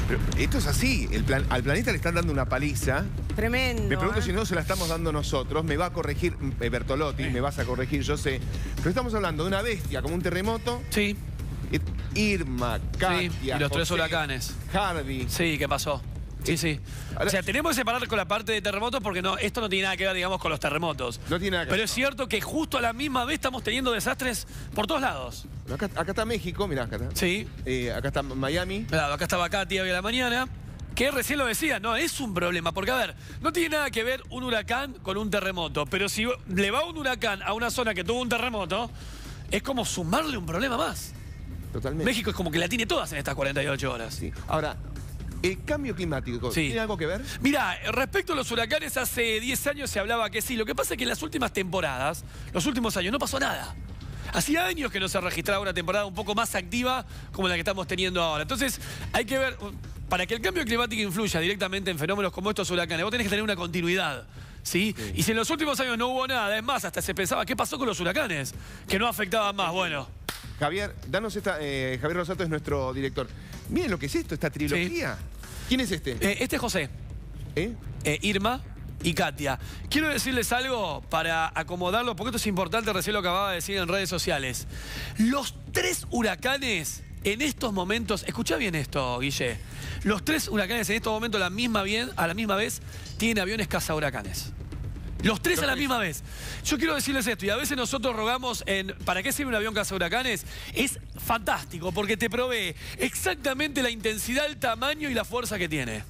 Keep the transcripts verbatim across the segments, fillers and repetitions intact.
Pero esto es así, el plan, al planeta le están dando una paliza. Tremendo. Me pregunto ¿eh? si no se la estamos dando nosotros. Me va a corregir eh, Bertolotti, me vas a corregir, yo sé. Pero estamos hablando de una bestia como un terremoto. Sí. Eh, Irma, Katia, Sí, y los tres José, huracanes. Harvey. Sí, ¿qué pasó? Sí, sí. Ahora- O sea, tenemos que separar con la parte de terremotos porque no, esto no tiene nada que ver, digamos, con los terremotos. No tiene nada que Pero ver. es cierto que justo a la misma vez estamos teniendo desastres por todos lados. Acá, acá está México, mirá, acá está. Sí. Eh, acá está Miami. Claro, acá estaba Katia hoy a la mañana, que recién lo decía, no, es un problema. Porque, a ver, no tiene nada que ver un huracán con un terremoto. Pero si le va un huracán a una zona que tuvo un terremoto, es como sumarle un problema más. Totalmente. México es como que la tiene todas en estas cuarenta y ocho horas. Sí. Ahora, el cambio climático, Sí. ¿tiene algo que ver? Mira, respecto a los huracanes, hace diez años se hablaba que sí. Lo que pasa es que en las últimas temporadas, los últimos años, no pasó nada. Hacía años que no se registraba una temporada un poco más activa como la que estamos teniendo ahora. Entonces, hay que ver, para que el cambio climático influya directamente en fenómenos como estos huracanes, vos tenés que tener una continuidad. ¿Sí? Sí. Y si en los últimos años no hubo nada, es más, hasta se pensaba, ¿qué pasó con los huracanes? Que no afectaban más. Bueno, Javier, danos esta. eh, Javier Rosato es nuestro director. Miren lo que es esto, esta trilogía. ¿Quién es este? eh, este es José. ¿Eh? Eh, Irma y Katia. Quiero decirles algo para acomodarlo, porque esto es importante, recién lo acababa de decir en redes sociales. Los tres huracanes en estos momentos, escuchá bien esto, Guille, los tres huracanes en estos momentos a la misma, bien, a la misma vez tienen aviones cazahuracanes. Los tres Los a la tres. misma vez. Yo quiero decirles esto, y a veces nosotros rogamos en ¿para qué sirve un avión cazahuracanes? Es fantástico, porque te provee exactamente la intensidad, el tamaño y la fuerza que tiene.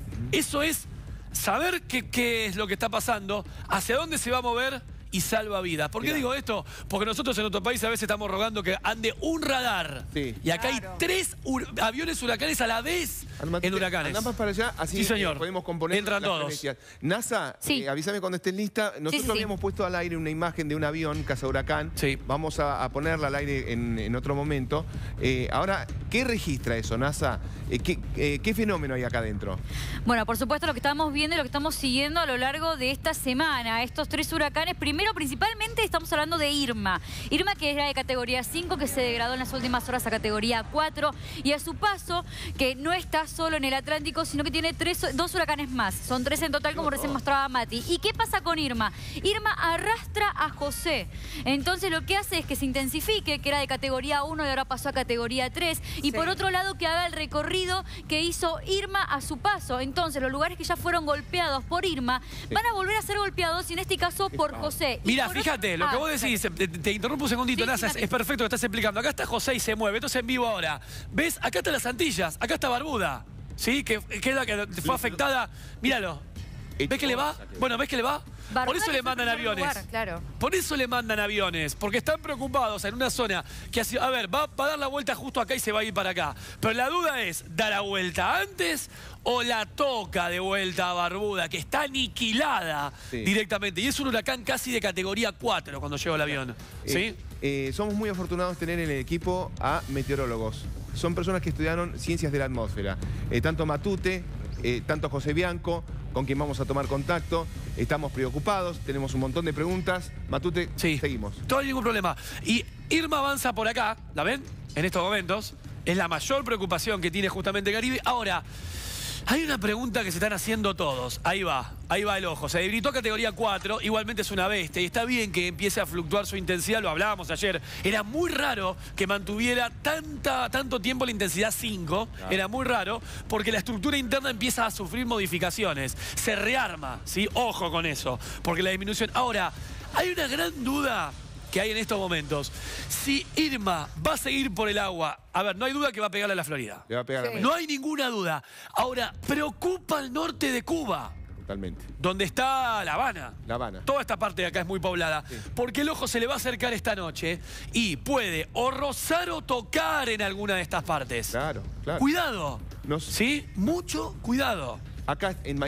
Eso es saber qué, qué es lo que está pasando, hacia dónde se va a mover y salva vidas. ¿Por qué Mirá. digo esto? Porque nosotros en nuestro país a veces estamos rogando que ande un radar. Sí. Y acá Claro. hay tres ur- aviones huracanes a la vez Armate- en huracanes. andá más para allá, así Sí, señor. eh, podemos componer Entran las todos. premisas. NASA, Sí. eh, avísame cuando estés lista. Nosotros sí, sí. habíamos puesto al aire una imagen de un avión, cazahuracán. Sí. Vamos a, a ponerla al aire en, en otro momento. Eh, ahora, ¿qué registra eso, NASA? Eh, ¿qué, eh, ¿Qué fenómeno hay acá adentro? Bueno, por supuesto lo que estamos viendo y lo que estamos siguiendo a lo largo de esta semana, estos tres huracanes. Primero, principalmente, estamos hablando de Irma. Irma, que era de categoría cinco, que se degradó en las últimas horas a categoría cuatro. Y a su paso, que no está solo en el Atlántico, sino que tiene tres, dos huracanes más. Son tres en total, como recién mostraba Mati. ¿Y qué pasa con Irma? Irma arrastra a José. Entonces, lo que hace es que se intensifique, que era de categoría uno y ahora pasó a categoría tres. Y Sí. por otro lado, que haga el recorrido que hizo Irma a su paso. Entonces, los lugares que ya fueron golpeados por Irma van a volver a ser golpeados, y en este caso por José. Y Mira, por fíjate, otro- lo que Ah, vos decís, te, te interrumpo un segundito, Sí, NASA, sí, es, es perfecto lo que estás explicando. Acá está José y se mueve, esto es en vivo ahora. ¿Ves? Acá están las Antillas, acá está Barbuda, ¿sí? Que, que es la que fue afectada. Míralo. ¿Ves que le va? Bueno, ¿ves que le va? Por Barbuda eso es le el mandan primer aviones. lugar, claro. Por eso le mandan aviones, porque están preocupados en una zona que ha sido, a ver, va, va a dar la vuelta justo acá y se va a ir para acá. Pero la duda es, ¿da la vuelta antes o la toca de vuelta a Barbuda, que está aniquilada Sí. directamente? Y es un huracán casi de categoría cuatro cuando llegó el avión. ¿Sí? Eh, eh, somos muy afortunados tener en el equipo a meteorólogos. Son personas que estudiaron ciencias de la atmósfera. Eh, tanto Matute, eh, tanto José Bianco, con quien vamos a tomar contacto. Estamos preocupados, tenemos un montón de preguntas. Matute, Sí. seguimos. No hay ningún problema. Y Irma avanza por acá, ¿la ven? En estos momentos. Es la mayor preocupación que tiene justamente Caribe. Ahora, hay una pregunta que se están haciendo todos. Ahí va, ahí va el ojo. Se debilitó a categoría cuatro, igualmente es una bestia. Y está bien que empiece a fluctuar su intensidad, lo hablábamos ayer. Era muy raro que mantuviera tanta, tanto tiempo la intensidad cinco. Era muy raro, porque la estructura interna empieza a sufrir modificaciones. Se rearma, ¿sí? Ojo con eso, porque la disminución... Ahora, hay una gran duda que hay en estos momentos. Si Irma va a seguir por el agua, a ver, no hay duda que va a pegarle a la Florida. Le va a pegar Sí. a No hay ninguna duda. Ahora, preocupa el norte de Cuba, Totalmente. donde está La Habana. La Habana. Toda esta parte de acá es muy poblada. Porque el ojo se le va a acercar esta noche y puede o rozar o tocar en alguna de estas partes. Claro, claro. Cuidado. Nos- ¿Sí? Mucho cuidado. Acá en